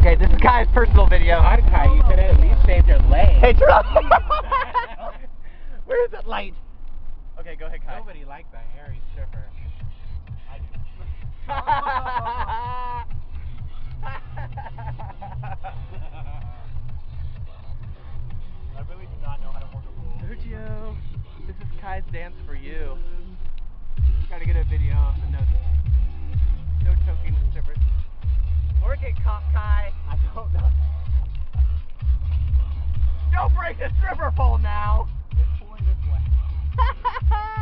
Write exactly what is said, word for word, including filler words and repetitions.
Okay, this is Kai's personal video. God, Kai, you could have at least shaved your leg. Hey, turn off. Where is that light? Okay, go ahead, Kai. Nobody likes a hairy stripper. I do. I really do not know how to work a pool. Sergio, this is Kai's dance for you. Gotta get a video of the no, no choking with strippers. Work it, Cop Kai. I don't know. Don't break the stripper pole now. It's pulling this way.